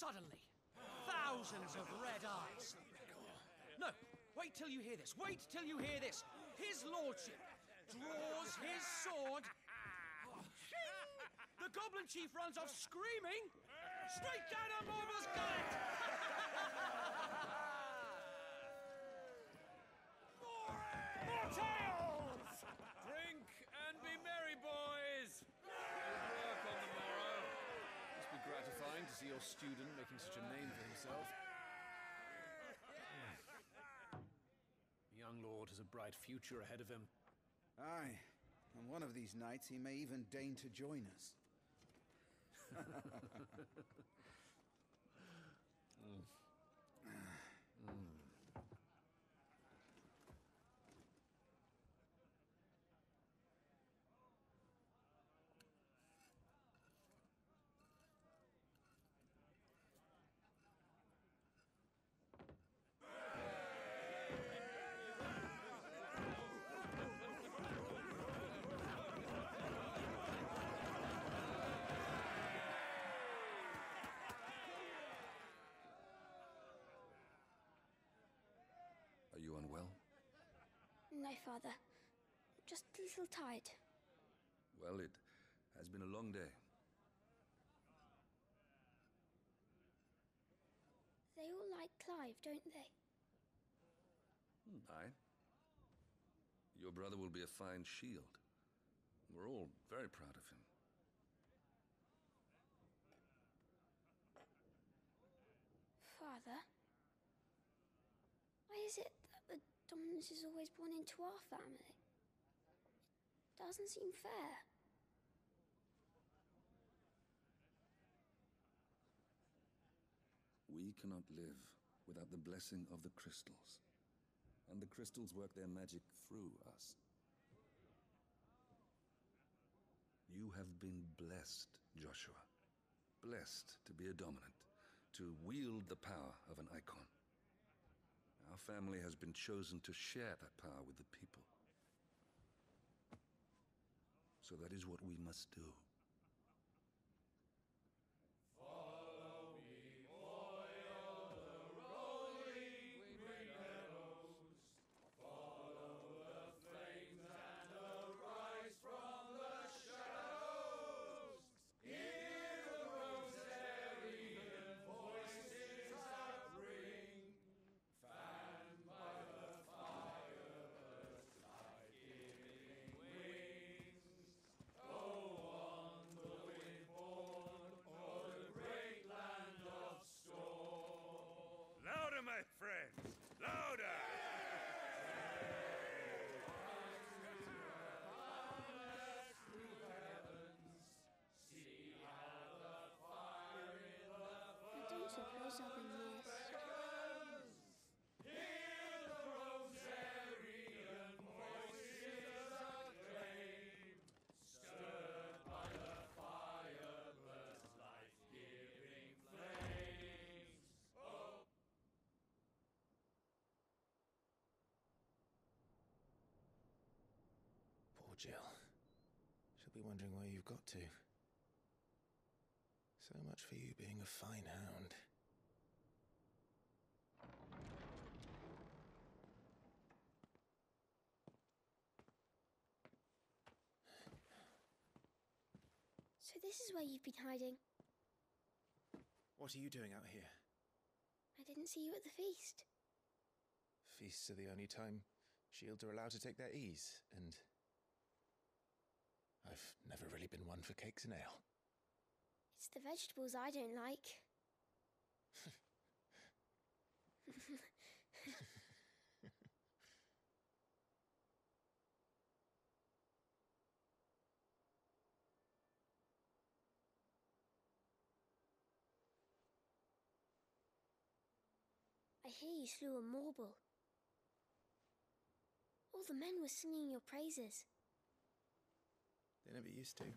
suddenly, thousands of red eyes. No, wait till you hear this. Wait till you hear this. His lordship draws his sword. The goblin chief runs off screaming straight down a Morble's gullet. More tales! Drink and be merry, boys. Good work on the morrow. Must be gratifying to see your student making such a name for himself. The young lord has a bright future ahead of him. Aye, and one of these nights he may even deign to join us. Are you unwell? No, Father. Just a little tired. Well, it has been a long day. They all like Clive, don't they? Aye. Your brother will be a fine shield. We're all very proud of him. Father? Why is it that the dominance is always born into our family? It doesn't seem fair. We cannot live without the blessing of the crystals. And the crystals work their magic through us. You have been blessed, Joshua. Blessed to be a dominant, to wield the power of an icon. Our family has been chosen to share that power with the people. So that is what we must do. Follow me, o'er the rolling green meadows. Follow the flames and arise from the shadows. Hear the rosarian voices that ring. Fanned by the fire, birds life-giving wings. Go on, the wind-born, o'er the great land of storm. Louder, my friends! Louder! See how the fire in the I don't suppose I've been missed. Hear the rosarian voices acclaim, stirred by the fire, burst life-giving flames. Oh. Poor Jill. She'll be wondering where you've got to. So much for you being a fine hound. So this is where you've been hiding. What are you doing out here? I didn't see you at the feast. Feasts are the only time shields are allowed to take their ease, and I've never really been one for cakes and ale. It's the vegetables I don't like. I hear you slew a Morble. All the men were singing your praises. They never used to.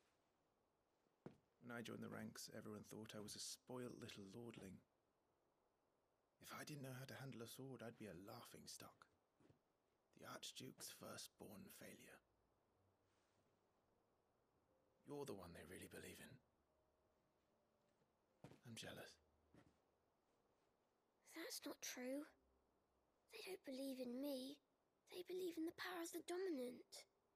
When I joined the ranks, everyone thought I was a spoilt little lordling. If I didn't know how to handle a sword, I'd be a laughingstock. The Archduke's firstborn failure. You're the one they really believe in. I'm jealous. That's not true. They don't believe in me. They believe in the power of the dominant.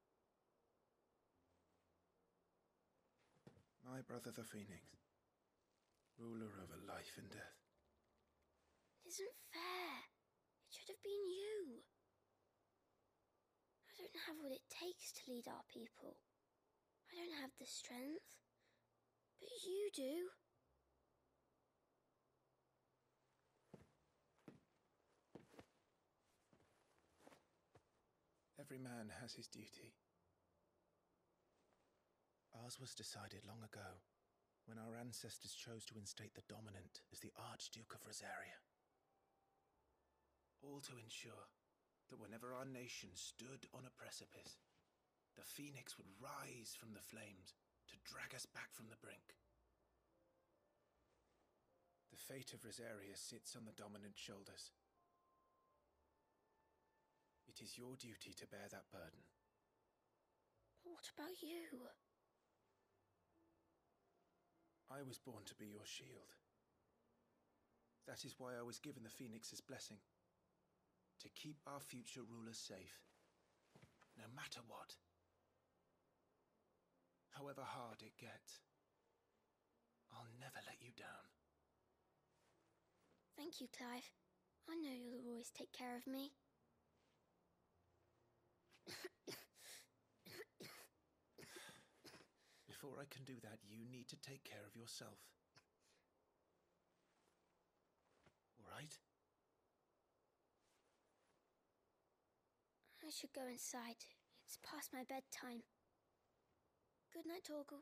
My brother the Phoenix, ruler over life and death. It isn't fair. It should have been you. I don't have what it takes to lead our people. I don't have the strength. But you do. Every man has his duty. Ours was decided long ago, when our ancestors chose to instate the dominant as the Archduke of Rosaria. All to ensure that whenever our nation stood on a precipice, the Phoenix would rise from the flames to drag us back from the brink. The fate of Rosaria sits on the dominant's shoulders. It is your duty to bear that burden. But what about you? I was born to be your shield. That is why I was given the Phoenix's blessing. To keep our future rulers safe. No matter what. However hard it gets. I'll never let you down. Thank you, Clive. I know you'll always take care of me. Before I can do that, you need to take care of yourself. All right? I should go inside. It's past my bedtime. Good night, Torgal.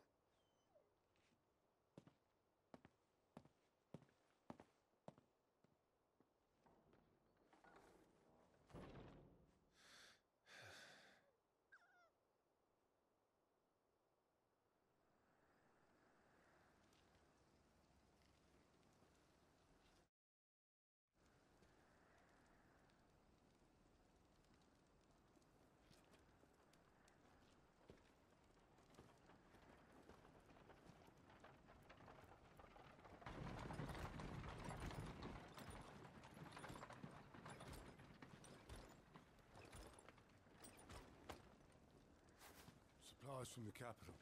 Supplies from the capital.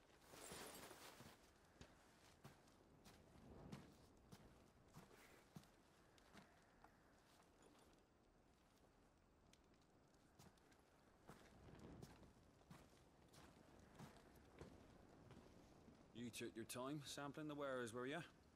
You took your time sampling the wares, were you?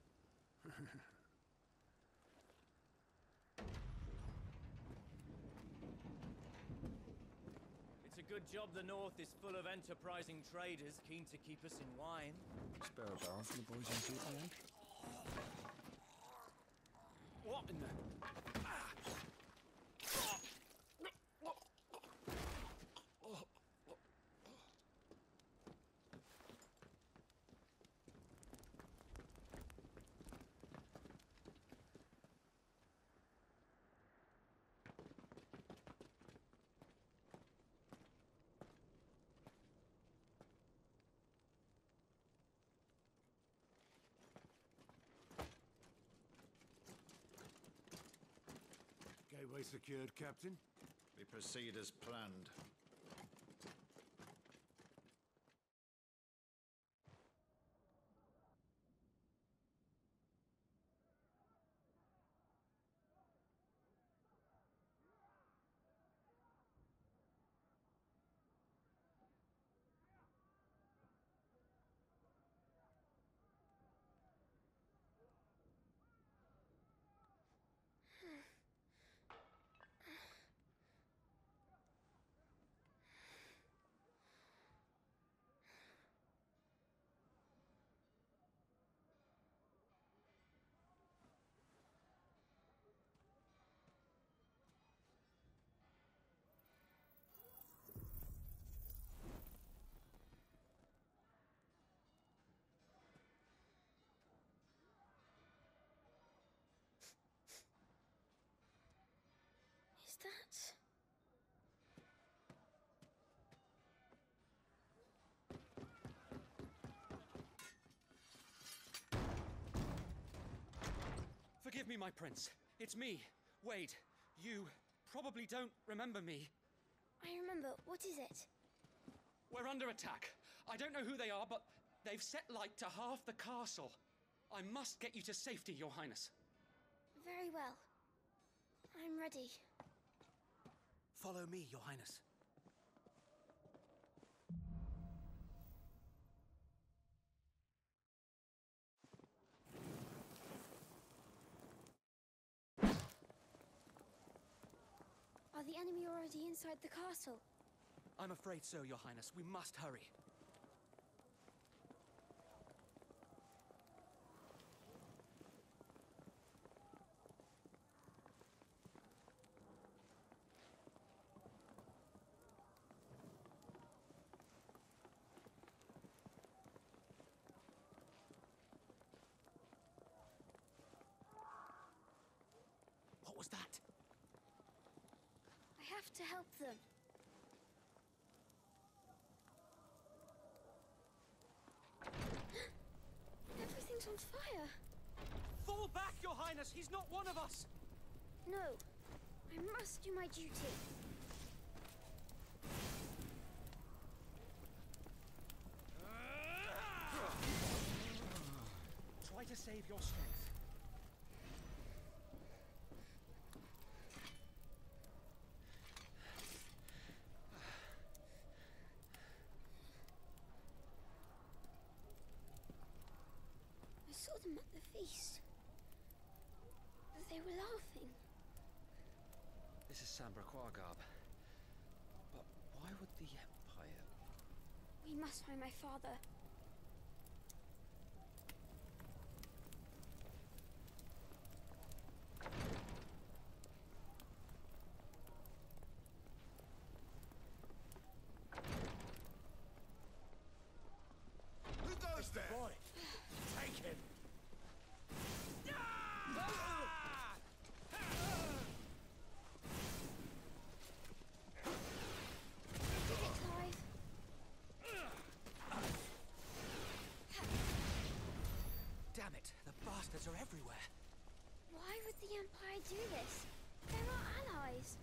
It's a good job the North is full of enterprising traders keen to keep us in wine. Spare a barrel for the boys in Jeep, I think. What in the... Gateway secured, Captain. We proceed as planned. Is that... Forgive me, my prince. It's me, Wade, you probably don't remember me. I remember. What is it? We're under attack. I don't know who they are, but they've set light to half the castle. I must get you to safety, Your Highness. Very well. I'm ready. Follow me, Your Highness. Are the enemy already inside the castle? I'm afraid so, Your Highness. We must hurry. What was that? I have to help them. Everything's on fire. Fall back, Your Highness! He's not one of us! No, I must do my duty. Try to save your strength. I saw them at the feast. They were laughing. This is Sambraquargarb. But why would the Empire... We must find my father. Who goes there? Boy, take him! Clive. Damn it, the bastards are everywhere. Why would the Empire do this? They're our allies.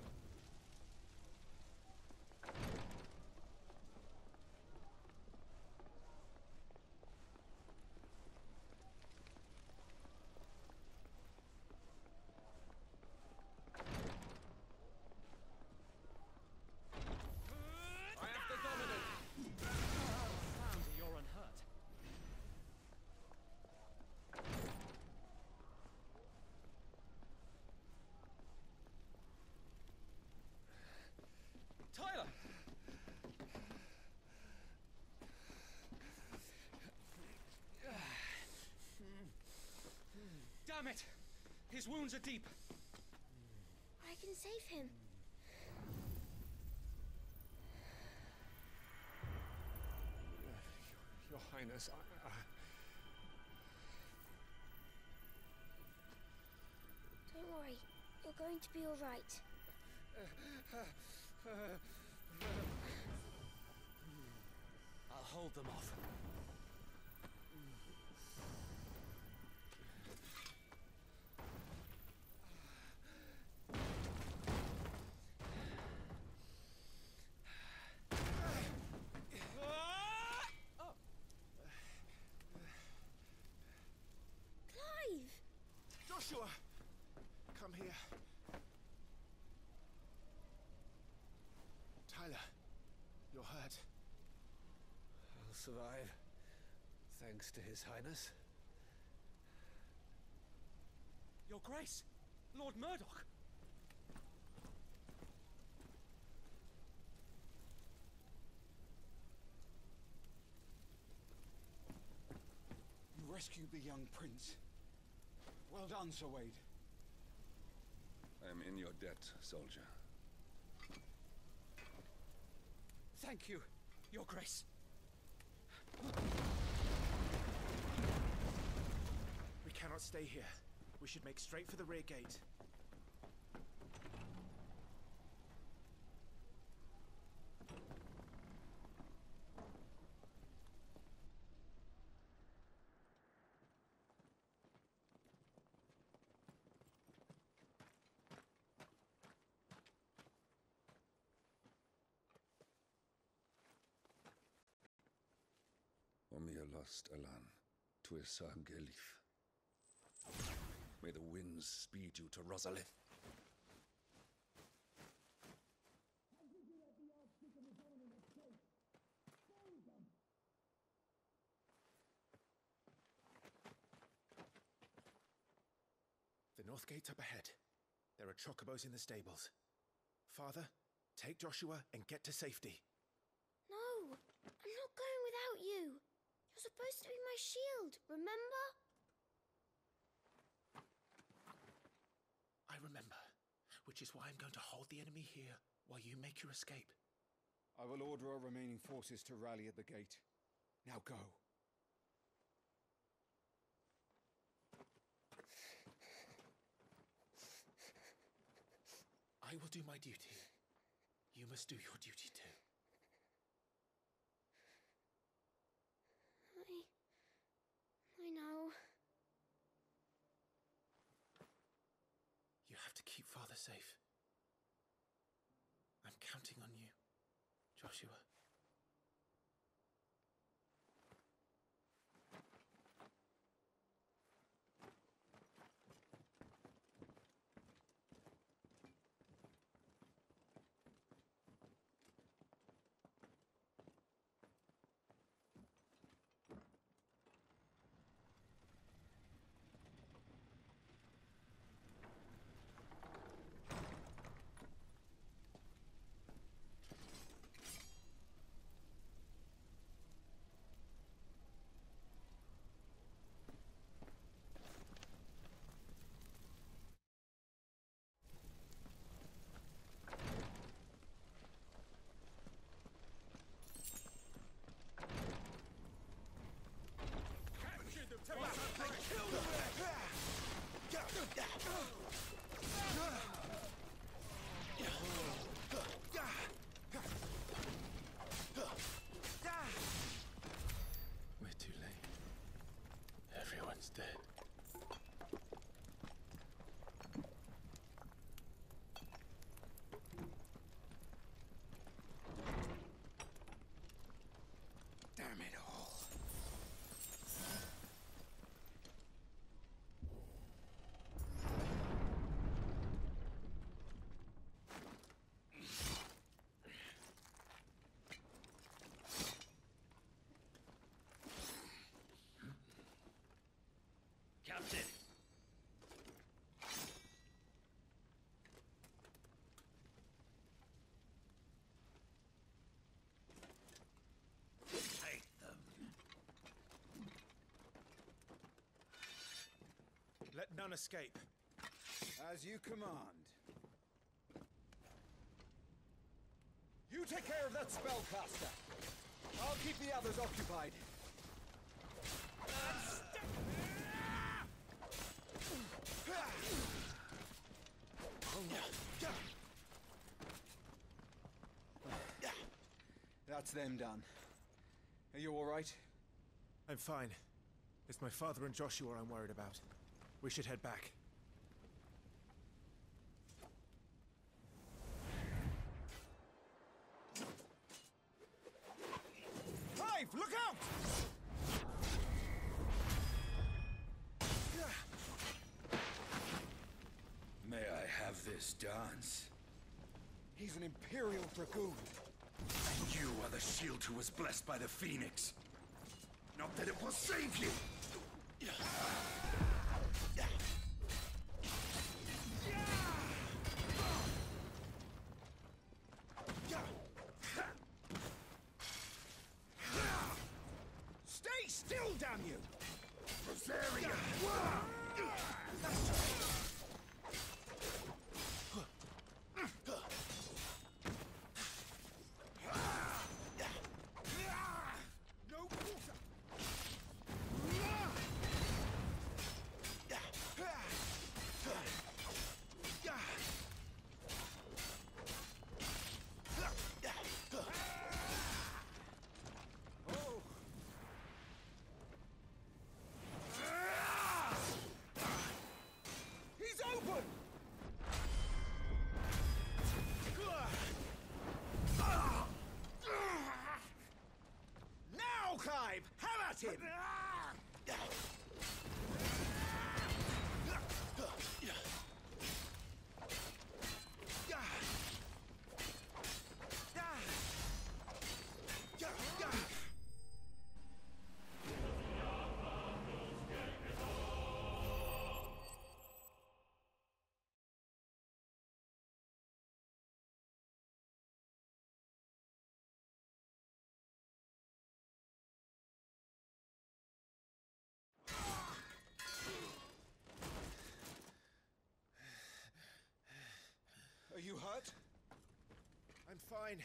I have the dominant. Found you're unhurt. Tyler! Damn it! His wounds are deep. I can save him. Your Highness, Don't worry. You're going to be all right. I'll hold them off. Clive! Joshua! Come here. Tyler, you're hurt. I'll survive. Thanks to His Highness. Your Grace, Lord Murdoch. You rescued the young prince. Well done, Sir Wade. I am in your debt, soldier. Thank you, Your Grace. We cannot stay here. We should make straight for the rear gate. lost Alan, Tuisa Gelith. May the winds speed you to Rosalith. The north gate's up ahead. There are chocobos in the stables. Father, take Joshua and get to safety. No, I'm not going without you. You're supposed to be my shield, remember? I remember, which is why I'm going to hold the enemy here while you make your escape. I will order our remaining forces to rally at the gate. Now go. I will do my duty. You must do your duty too. I know. You have to keep Father safe. I'm counting on you, Joshua. We're too late. Everyone's dead. Damn it all. Captain! Take them. Let none escape. As you command. You take care of that spellcaster. I'll keep the others occupied. That's them done. Are you all right? I'm fine. It's my father and Joshua I'm worried about. We should head back. Clive, look out! May I have this dance? He's an Imperial Dragoon. And you are the shield who was blessed by the Phoenix. Not that it will save you! Stay still, damn you! Rosaria! No quarter! him! Are you hurt? I'm fine.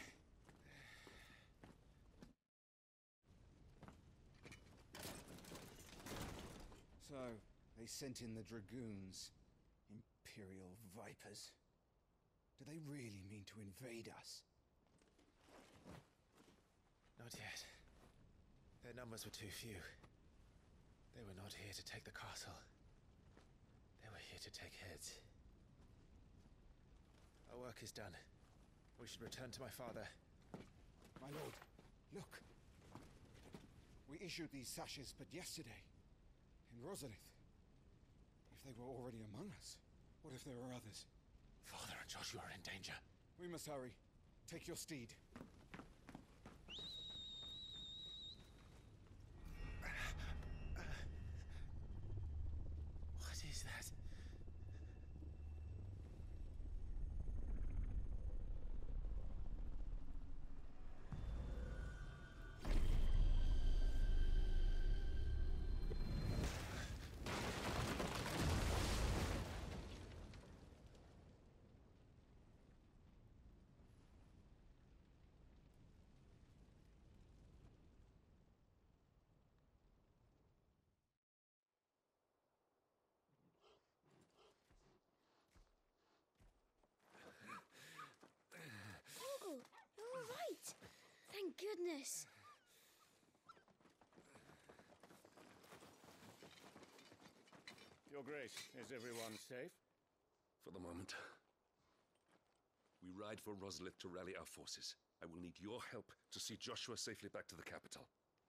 So, they sent in the dragoons. Imperial vipers. Do they really mean to invade us? Not yet. Their numbers were too few. They were not here to take the castle. They were here to take heads. Our work is done. We should return to my father. My lord, look. We issued these sashes but yesterday, in Rosalith. If they were already among us, what if there are others? Father and Joshua are in danger. We must hurry. Take your steed. What is that? Uncle, you're all right. Thank goodness. Your Grace, is everyone safe? For the moment. We ride for Rosalith to rally our forces. I will need your help to see Joshua safely back to the capital.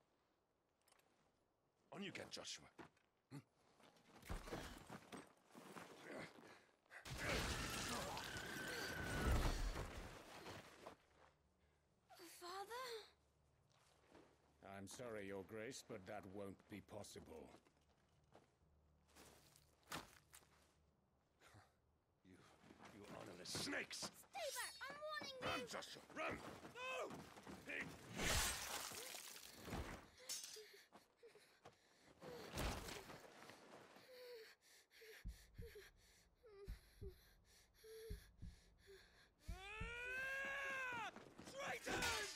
On you get, Joshua. Father? I'm sorry, Your Grace, but that won't be possible. You honorless snakes! Stay back! I'm warning you! Run, Joshua, run! No! Traitors!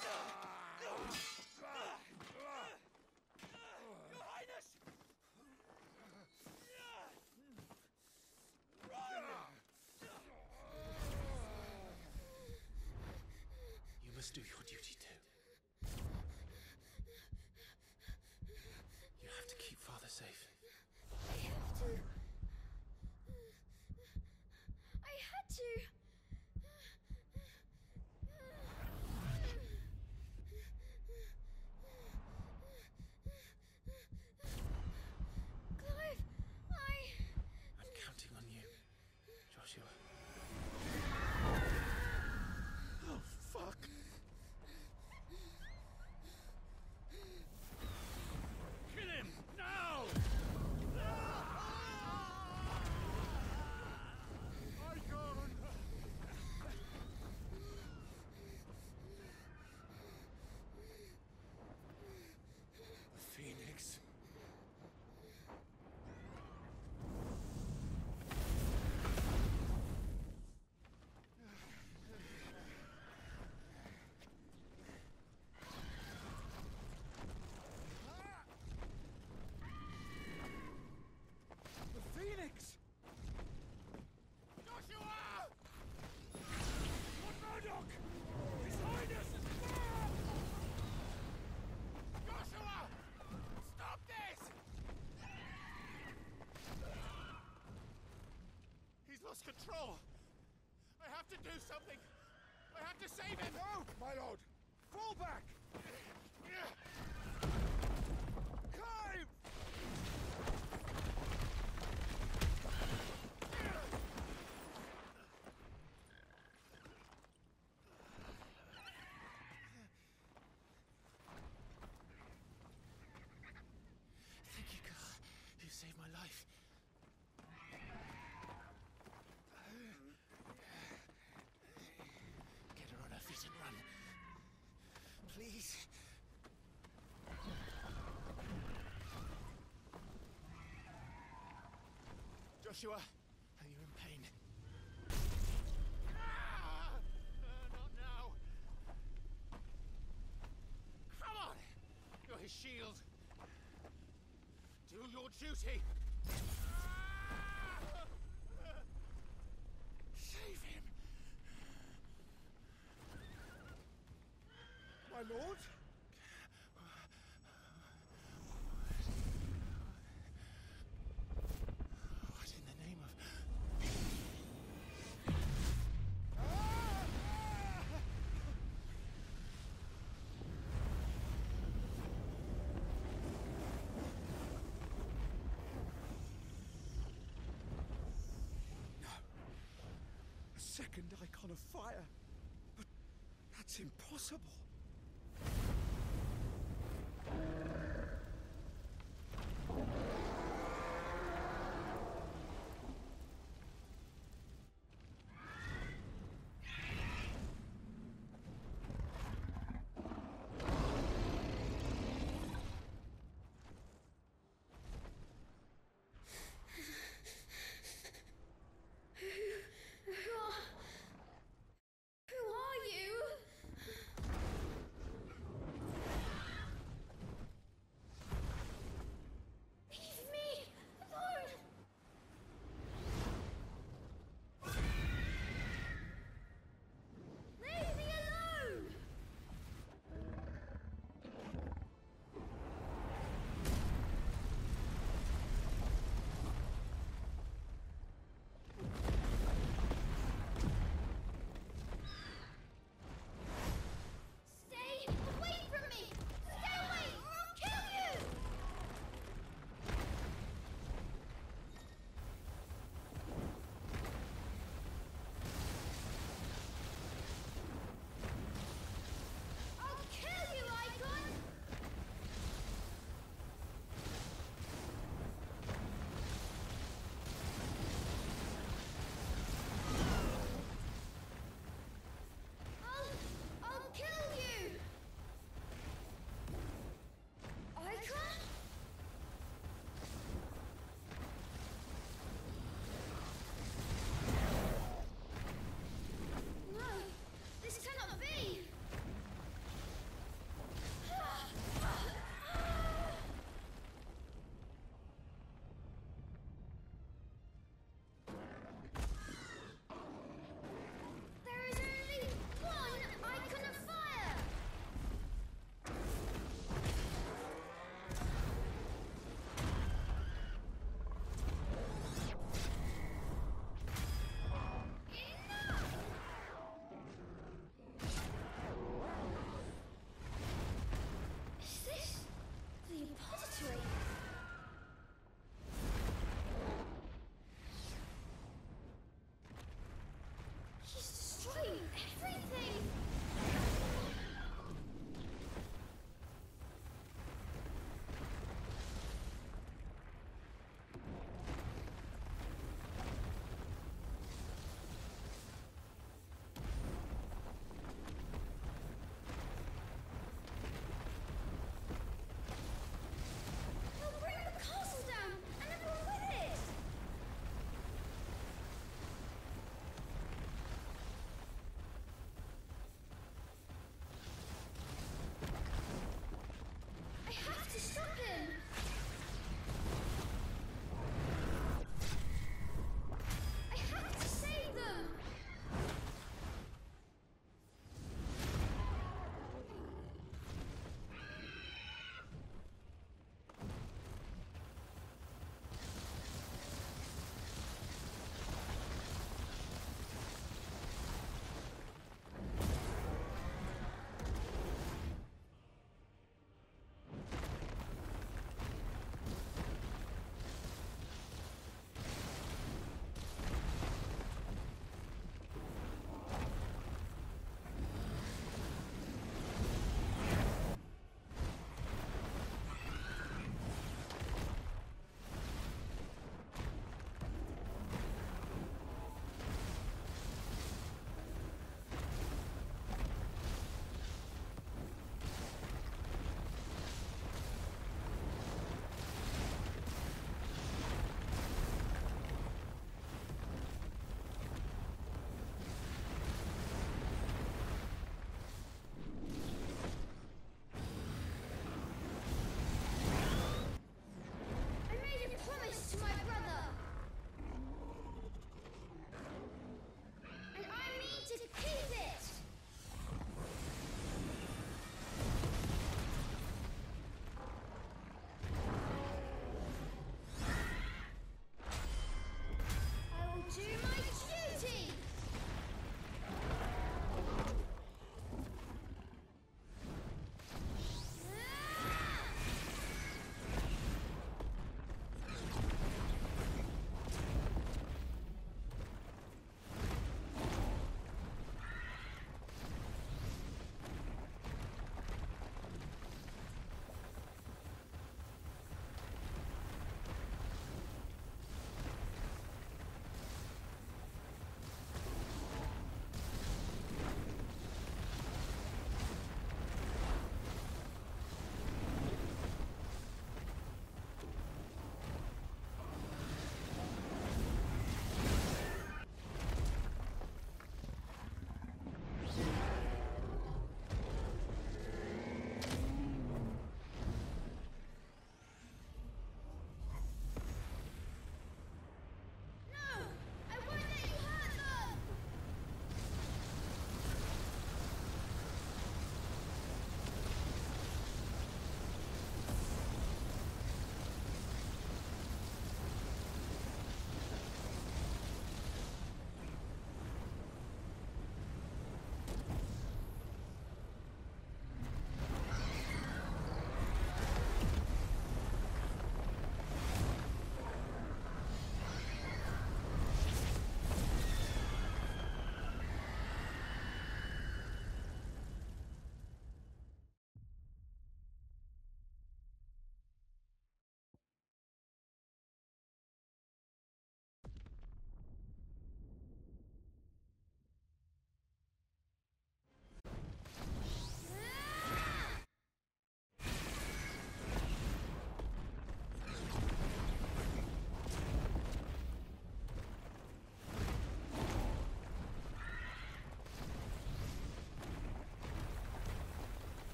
Your Highness! You must do your duty too. You have to keep Father safe. I have to. I had to. Clive, I'm counting on you, Joshua. Oh, fuck! Kill him! Now! The Phoenix. The Phoenix! Joshua! Lord Murdoch! His Highness is back! Joshua! Stop this! He's lost control. I have to do something. I have to save him. No, my lord! Fall back! Joshua, are you in pain? Not now. Come on! You're his shield. Do your duty. Save him. My lord? What in the name of... A second icon of fire. But that's impossible. Who are you?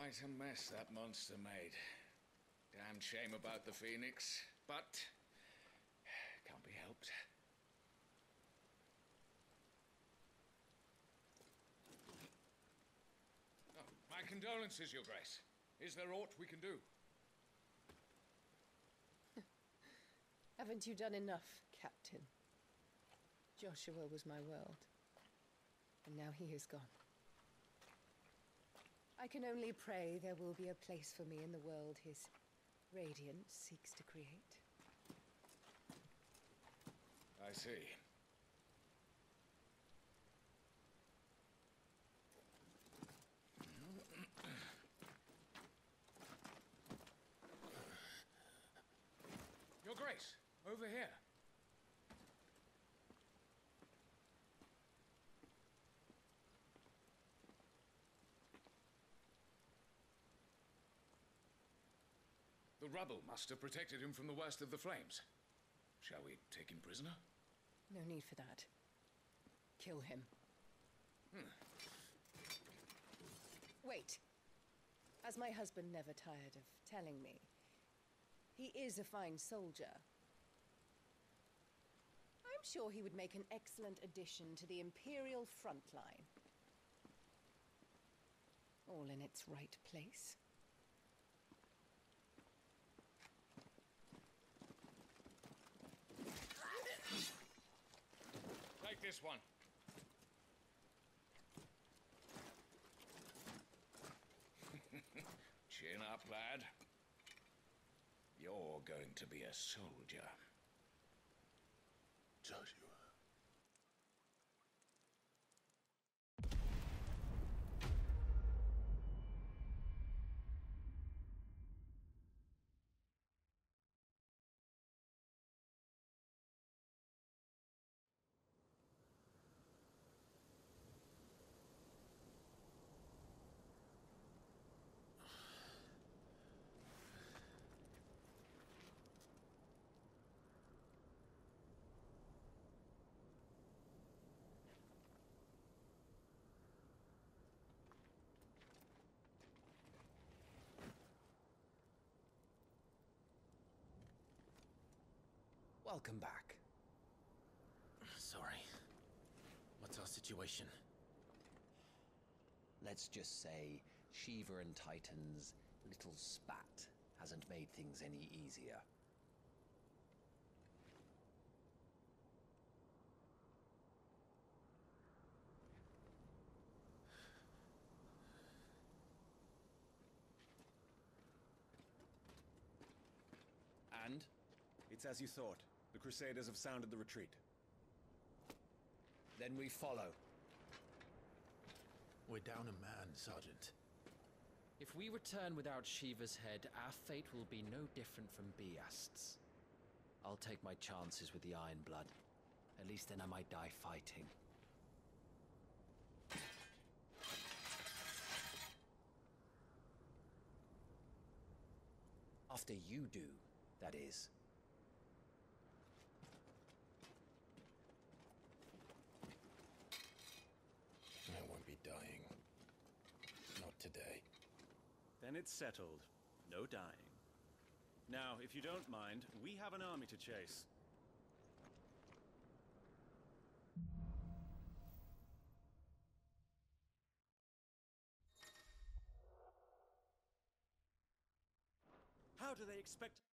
Quite a mess that monster made. Damn shame about the Phoenix, but can't be helped. Oh, my condolences, Your Grace. Is there aught we can do? Haven't you done enough, Captain? Joshua was my world, and now he is gone. I can only pray there will be a place for me in the world his radiance seeks to create. I see. Your Grace, over here. The rubble must have protected him from the worst of the flames. Shall we take him prisoner? No need for that. Kill him. Wait. As my husband never tired of telling me, he is a fine soldier. I'm sure he would make an excellent addition to the Imperial front line. All in its right place. Take this one. Chin up, lad. You're going to be a soldier. Joshua. Welcome back. Sorry. What's our situation? Let's just say Shiva and Titan's little spat hasn't made things any easier. And? It's as you thought. The Crusaders have sounded the retreat. Then we follow. We're down a man, Sergeant. If we return without Shiva's head, our fate will be no different from Biast's. I'll take my chances with the Iron Blood. At least then I might die fighting. After you do, that is. I won't be dying. Not today. Then it's settled. No dying. Now, if you don't mind, we have an army to chase. How do they expect